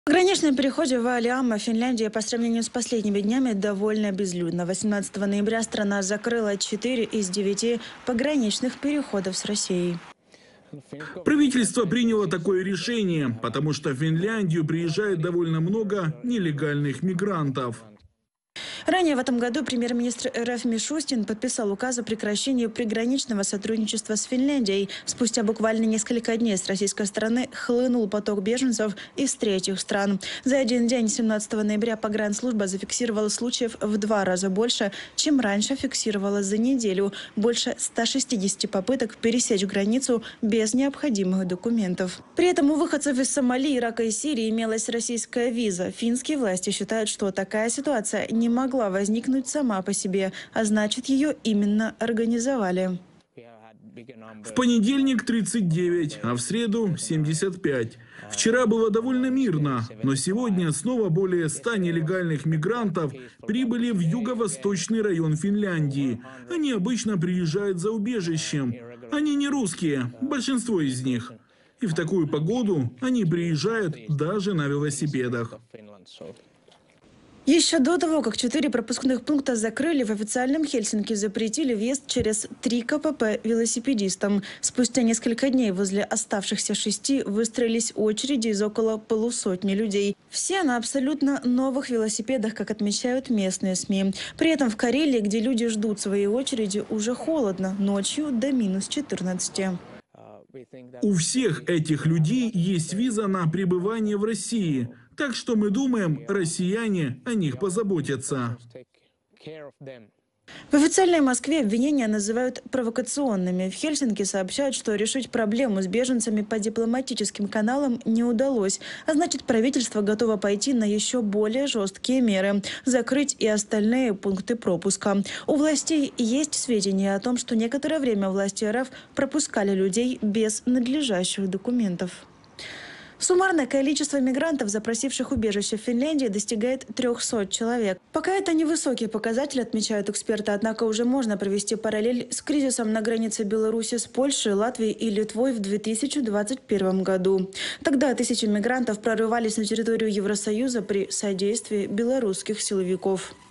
В пограничном переходе в Ваалиама, Финляндия, по сравнению с последними днями, довольно безлюдна. 18 ноября страна закрыла 4 из 9 пограничных переходов с Россией. Правительство приняло такое решение, потому что в Финляндию приезжает довольно много нелегальных мигрантов. Ранее в этом году премьер-министр РФ Мишустин подписал указ о прекращении приграничного сотрудничества с Финляндией. Спустя буквально несколько дней с российской стороны хлынул поток беженцев из третьих стран. За один день, 17 ноября, погранслужба зафиксировала случаев в 2 раза больше, чем раньше фиксировала за неделю. Больше 160 попыток пересечь границу без необходимых документов. При этом у выходцев из Сомали, Ирака и Сирии имелась российская виза. Финские власти считают, что такая ситуация не могла возникнуть сама по себе, а значит, ее именно организовали. В понедельник 39, а в среду 75. Вчера было довольно мирно, но сегодня снова более 100 нелегальных мигрантов прибыли в юго-восточный район Финляндии. Они обычно приезжают за убежищем. Они не русские, большинство из них. И в такую погоду они приезжают даже на велосипедах. Еще до того, как 4 пропускных пункта закрыли, в официальном Хельсинки запретили въезд через 3 КПП велосипедистам. Спустя несколько дней возле оставшихся 6 выстроились очереди из около полусотни людей. Все на абсолютно новых велосипедах, как отмечают местные СМИ. При этом в Карелии, где люди ждут своей очереди, уже холодно. Ночью до -14. У всех этих людей есть виза на пребывание в России. Так что мы думаем, россияне о них позаботятся. В официальной Москве обвинения называют провокационными. В Хельсинки сообщают, что решить проблему с беженцами по дипломатическим каналам не удалось. А значит, правительство готово пойти на еще более жесткие меры – закрыть и остальные пункты пропуска. У властей есть сведения о том, что некоторое время власти РФ пропускали людей без надлежащих документов. Суммарное количество мигрантов, запросивших убежище в Финляндии, достигает 300 человек. Пока это невысокий показатель, отмечают эксперты, однако уже можно провести параллель с кризисом на границе Беларуси с Польшей, Латвией и Литвой в 2021 году. Тогда тысячи мигрантов прорывались на территорию Евросоюза при содействии белорусских силовиков.